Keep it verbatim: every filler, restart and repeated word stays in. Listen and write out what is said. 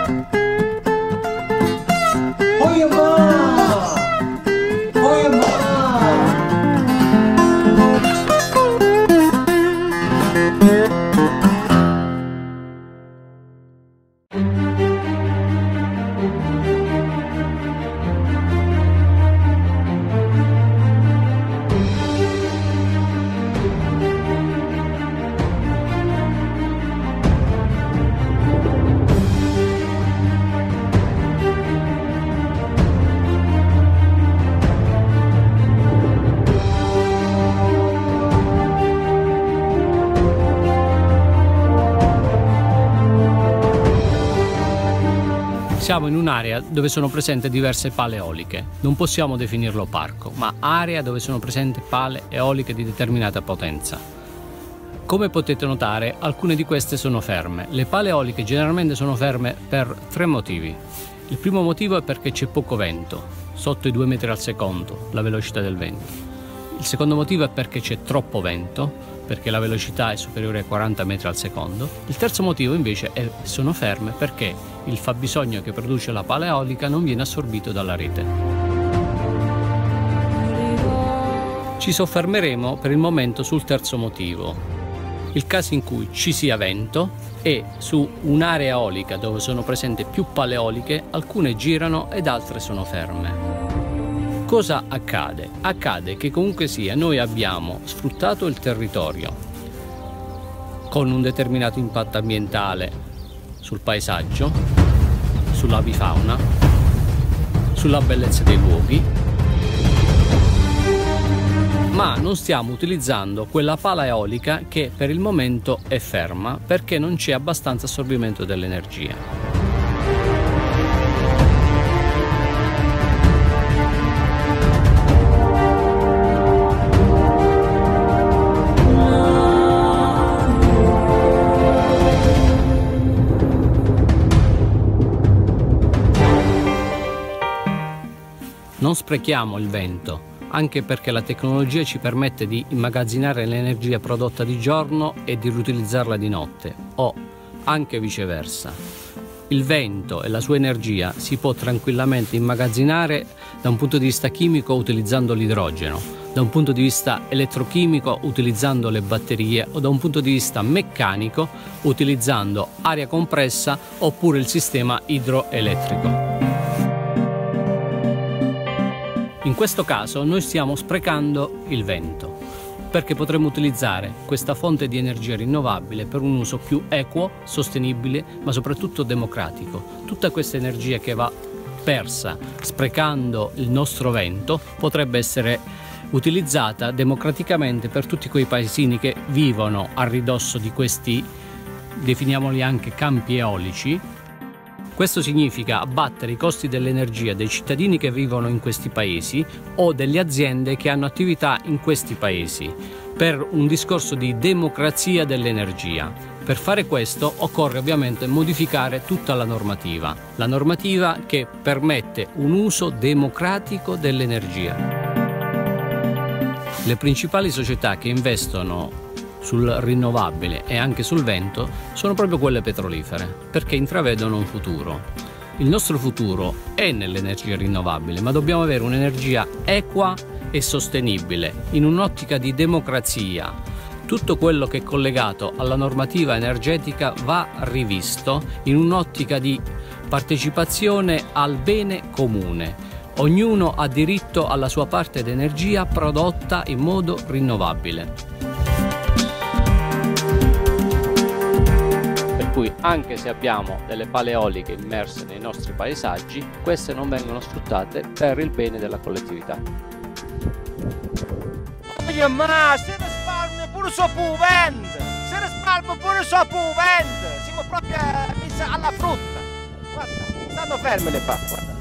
Oye, ma! Oye, ma! Siamo in un'area dove sono presenti diverse pale eoliche. Non possiamo definirlo parco, ma area dove sono presenti pale eoliche di determinata potenza. Come potete notare, alcune di queste sono ferme. Le pale eoliche generalmente sono ferme per tre motivi. Il primo motivo è perché c'è poco vento, sotto i due metri al secondo, la velocità del vento. Il secondo motivo è perché c'è troppo vento, perché la velocità è superiore ai quaranta metri al secondo. Il terzo motivo invece è che sono ferme perché il fabbisogno che produce la pala eolica non viene assorbito dalla rete. Ci soffermeremo per il momento sul terzo motivo, il caso in cui ci sia vento e su un'area eolica dove sono presenti più pale eoliche, alcune girano ed altre sono ferme. Cosa accade? Accade che comunque sia noi abbiamo sfruttato il territorio con un determinato impatto ambientale sul paesaggio, sull'avifauna, sulla bellezza dei luoghi, ma non stiamo utilizzando quella pala eolica che per il momento è ferma perché non c'è abbastanza assorbimento dell'energia. Non sprechiamo il vento, anche perché la tecnologia ci permette di immagazzinare l'energia prodotta di giorno e di riutilizzarla di notte, o anche viceversa. Il vento e la sua energia si può tranquillamente immagazzinare da un punto di vista chimico utilizzando l'idrogeno, da un punto di vista elettrochimico utilizzando le batterie o da un punto di vista meccanico utilizzando aria compressa oppure il sistema idroelettrico. In questo caso noi stiamo sprecando il vento, perché potremmo utilizzare questa fonte di energia rinnovabile per un uso più equo, sostenibile, ma soprattutto democratico. Tutta questa energia che va persa sprecando il nostro vento potrebbe essere utilizzata democraticamente per tutti quei paesini che vivono a ridosso di questi, definiamoli anche campi eolici. Questo significa abbattere i costi dell'energia dei cittadini che vivono in questi paesi o delle aziende che hanno attività in questi paesi, per un discorso di democrazia dell'energia. Per fare questo occorre ovviamente modificare tutta la normativa, la normativa che permette un uso democratico dell'energia. Le principali società che investono sul rinnovabile e anche sul vento sono proprio quelle petrolifere, perché intravedono un futuro. Il nostro futuro è nell'energia rinnovabile, ma dobbiamo avere un'energia equa e sostenibile, in un'ottica di democrazia. Tutto quello che è collegato alla normativa energetica va rivisto in un'ottica di partecipazione al bene comune. Ognuno ha diritto alla sua parte di energia prodotta in modo rinnovabile. Per cui anche se abbiamo delle pale eoliche immerse nei nostri paesaggi, queste non vengono sfruttate per il bene della collettività. Oye, ma se risparmia pure so vende! Se risparmia pure so vende! Siamo proprio messi alla frutta! Guarda, stanno ferme le pa, guarda!